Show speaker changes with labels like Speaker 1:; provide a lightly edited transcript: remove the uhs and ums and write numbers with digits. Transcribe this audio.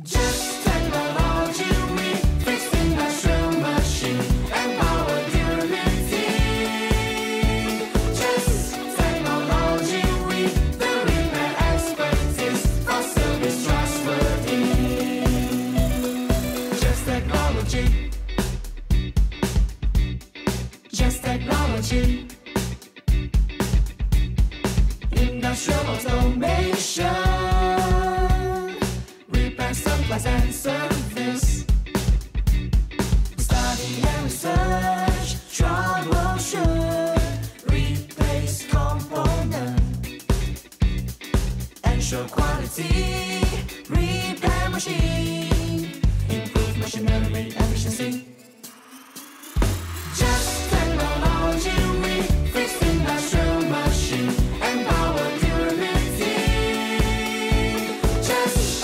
Speaker 1: Just technology, we fix industrial machine and power durability. Just technology, we the repair expertise for service trustworthy. Just technology. Just technology. Industrial automation. Repair, supplies and service. Study and research. Troubleshoot. Replace component. Ensure quality. Repair machine. Improve machinery efficiency. Just technology, we fix industrial machine and power durability. Just